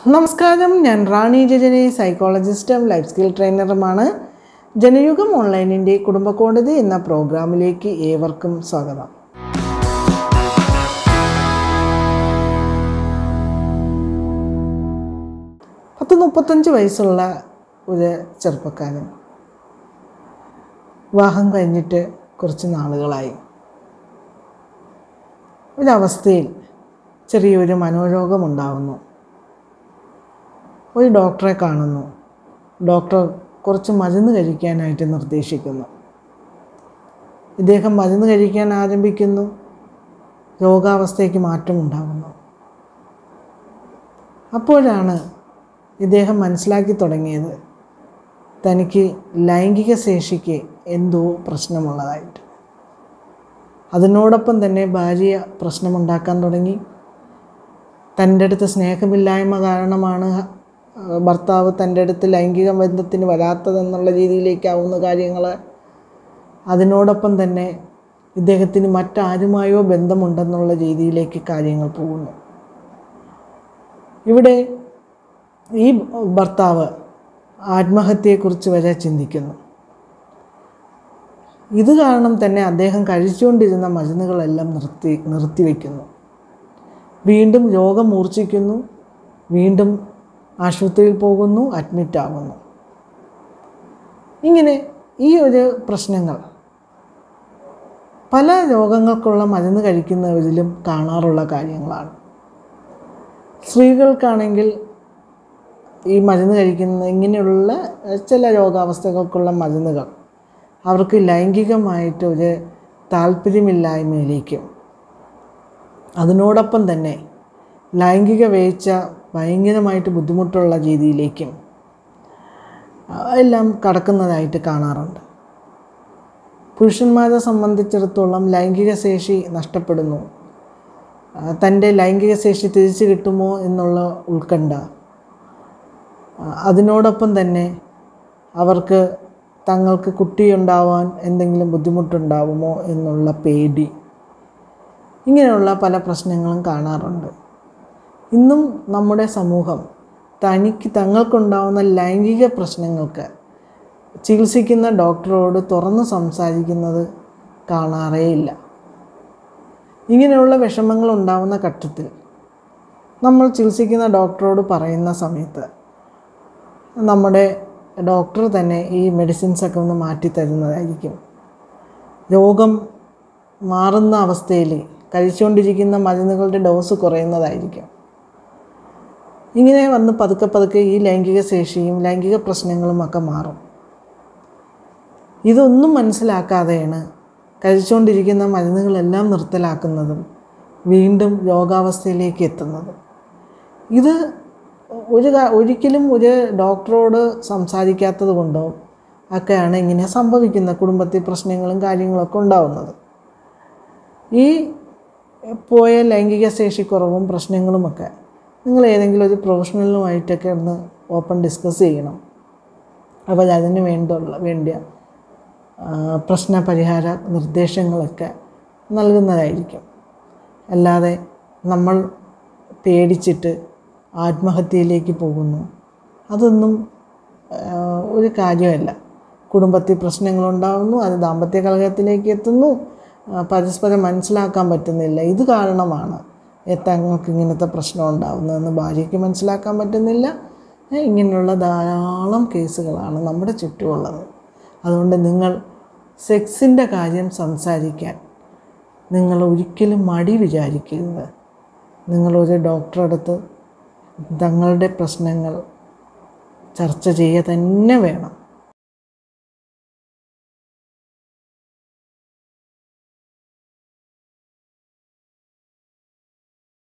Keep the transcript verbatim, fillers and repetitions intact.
നമസ്കാരം, ഞാൻ റാണി ജജനി, സൈക്കോളജിസ്റ്റും ലൈഫ് സ്കിൽ ട്രെയിനറുമാണ്. ജനയുഗം ഓൺലൈനിൻ്റെ കുടുംബക്കോടതി എന്ന പ്രോഗ്രാമിലേക്ക് ഏവർക്കും സ്വാഗതം. പത്ത് മുപ്പത്തഞ്ച് വയസ്സുള്ള ഒരു ചെറുപ്പക്കാരൻ വിവാഹം കഴിഞ്ഞിട്ട് കുറച്ച് നാളുകളായി. ഒരവസ്ഥയിൽ ചെറിയൊരു മനോരോഗമുണ്ടാകുന്നു. ഒരു ഡോക്ടറെ കാണുന്നു. ഡോക്ടർ കുറച്ച് മരുന്ന് കഴിക്കാനായിട്ട് നിർദ്ദേശിക്കുന്നു. ഇദ്ദേഹം മരുന്ന് കഴിക്കാൻ ആരംഭിക്കുന്നു. രോഗാവസ്ഥയ്ക്ക് മാറ്റമുണ്ടാകുന്നു. അപ്പോഴാണ് ഇദ്ദേഹം മനസ്സിലാക്കി തുടങ്ങിയത് തനിക്ക് ലൈംഗിക ശേഷിക്ക് എന്തോ പ്രശ്നമുള്ളതായിട്ട്. അതിനോടൊപ്പം തന്നെ ഭാര്യ പ്രശ്നമുണ്ടാക്കാൻ തുടങ്ങി. തൻ്റെ അടുത്ത് സ്നേഹമില്ലായ്മ കാരണമാണ് ഭർത്താവ് തൻ്റെ അടുത്ത് ലൈംഗിക ബന്ധത്തിന് വരാത്തതെന്നുള്ള രീതിയിലേക്കാവുന്ന കാര്യങ്ങൾ. അതിനോടൊപ്പം തന്നെ ഇദ്ദേഹത്തിന് മറ്റാരുമായോ ബന്ധമുണ്ടെന്നുള്ള രീതിയിലേക്ക് കാര്യങ്ങൾ പോകുന്നു. ഇവിടെ ഈ ഭർത്താവ് ആത്മഹത്യയെക്കുറിച്ച് വരെ ചിന്തിക്കുന്നു. ഇത് കാരണം തന്നെ അദ്ദേഹം കഴിച്ചുകൊണ്ടിരുന്ന മരുന്നുകളെല്ലാം നിർത്തി നിർത്തിവെക്കുന്നു. വീണ്ടും രോഗം മൂർച്ഛിക്കുന്നു. വീണ്ടും ആശുപത്രിയിൽ പോകുന്നു, അഡ്മിറ്റാകുന്നു. ഇങ്ങനെ ഈ ഒരു പ്രശ്നങ്ങൾ പല രോഗങ്ങൾക്കുള്ള മരുന്ന് കഴിക്കുന്നവരിലും കാണാറുള്ള കാര്യങ്ങളാണ്. സ്ത്രീകൾക്കാണെങ്കിൽ ഈ മരുന്ന് കഴിക്കുന്ന ഇങ്ങനെയുള്ള ചില രോഗാവസ്ഥകൾക്കുള്ള മരുന്നുകൾ അവർക്ക് ലൈംഗികമായിട്ട് ഒരു താല്പര്യമില്ലായ്മയിലേക്കും അതിനോടൊപ്പം തന്നെ ലൈംഗിക വീഴ്ച ഭയങ്കരമായിട്ട് ബുദ്ധിമുട്ടുള്ള രീതിയിലേക്കും എല്ലാം കടക്കുന്നതായിട്ട് കാണാറുണ്ട്. പുരുഷന്മാരെ സംബന്ധിച്ചിടത്തോളം ലൈംഗിക ശേഷി നഷ്ടപ്പെടുന്നു. തൻ്റെ ലൈംഗിക ശേഷി തിരിച്ചു കിട്ടുമോ എന്നുള്ള ഉത്കണ്ഠ, അതിനോടൊപ്പം തന്നെ അവർക്ക് തങ്ങൾക്ക് കുട്ടിയുണ്ടാവാൻ എന്തെങ്കിലും ബുദ്ധിമുട്ടുണ്ടാവുമോ എന്നുള്ള പേടി, ഇങ്ങനെയുള്ള പല പ്രശ്നങ്ങളും കാണാറുണ്ട്. ഇന്നും നമ്മുടെ സമൂഹം തനിക്ക് തങ്ങൾക്കുണ്ടാവുന്ന ലൈംഗിക പ്രശ്നങ്ങൾക്ക് ചികിത്സിക്കുന്ന ഡോക്ടറോട് തുറന്ന് സംസാരിക്കുന്നത് കാണാറേയില്ല. ഇങ്ങനെയുള്ള വിഷമങ്ങൾ ഉണ്ടാവുന്ന ഘട്ടത്തിൽ നമ്മൾ ചികിത്സിക്കുന്ന ഡോക്ടറോട് പറയുന്ന സമയത്ത് നമ്മുടെ ഡോക്ടർ തന്നെ ഈ മെഡിസിൻസൊക്കെ ഒന്ന് മാറ്റി തരുന്നതായിരിക്കും. രോഗം മാറുന്ന അവസ്ഥയിൽ കഴിച്ചുകൊണ്ടിരിക്കുന്ന മരുന്നുകളുടെ ഡോസ് കുറയുന്നതായിരിക്കും. ഇങ്ങനെ വന്ന് പതുക്കെ പതുക്കെ ഈ ലൈംഗിക ശേഷിയും ലൈംഗിക പ്രശ്നങ്ങളും ഒക്കെ മാറും. ഇതൊന്നും മനസ്സിലാക്കാതെയാണ് കഴിച്ചുകൊണ്ടിരിക്കുന്ന മരുന്നുകളെല്ലാം നിർത്തലാക്കുന്നതും വീണ്ടും രോഗാവസ്ഥയിലേക്ക് എത്തുന്നതും. ഇത് ഒരു ഒരിക്കലും ഒരു ഡോക്ടറോട് സംസാരിക്കാത്തത് കൊണ്ടോ ഒക്കെയാണ് ഇങ്ങനെ സംഭവിക്കുന്നത്. കുടുംബത്തിൽ പ്രശ്നങ്ങളും കാര്യങ്ങളൊക്കെ ഉണ്ടാവുന്നത് ഈ പോയ ലൈംഗിക ശേഷിക്കുറവും പ്രശ്നങ്ങളുമൊക്കെ നിങ്ങൾ ഏതെങ്കിലും ഒരു പ്രൊഫഷണലുമായിട്ടൊക്കെ ഒന്ന് ഓപ്പൺ ഡിസ്കസ് ചെയ്യണം. അപ്പോൾ അതിന് വേണ്ടുള്ള വേണ്ടിയ പ്രശ്ന പരിഹാര നിർദ്ദേശങ്ങളൊക്കെ നൽകുന്നതായിരിക്കും. അല്ലാതെ നമ്മൾ പേടിച്ചിട്ട് ആത്മഹത്യയിലേക്ക് പോകുന്നു, അതൊന്നും ഒരു കാര്യമല്ല. കുടുംബത്തിൽ പ്രശ്നങ്ങളുണ്ടാകുന്നു, അത് ദാമ്പത്യ കലഹത്തിലേക്ക് എത്തുന്നു, പരസ്പരം മനസ്സിലാക്കാൻ പറ്റുന്നില്ല. ഇത് കാരണമാണ് തങ്ങൾക്ക് ഇങ്ങനത്തെ പ്രശ്നം ഉണ്ടാകുന്നതെന്ന് ഭാര്യയ്ക്ക് മനസ്സിലാക്കാൻ പറ്റുന്നില്ല. ഇങ്ങനെയുള്ള ധാരാളം കേസുകളാണ് നമ്മുടെ ചുറ്റുമുള്ളത്. അതുകൊണ്ട് നിങ്ങൾ സെക്സിൻ്റെ കാര്യം സംസാരിക്കാൻ നിങ്ങൾ ഒരിക്കലും മടി വിചാരിക്കരുത്. നിങ്ങളൊരു ഡോക്ടറുടെ അടുത്ത് തങ്ങളുടെ പ്രശ്നങ്ങൾ ചർച്ച ചെയ്യുക തന്നെ വേണം.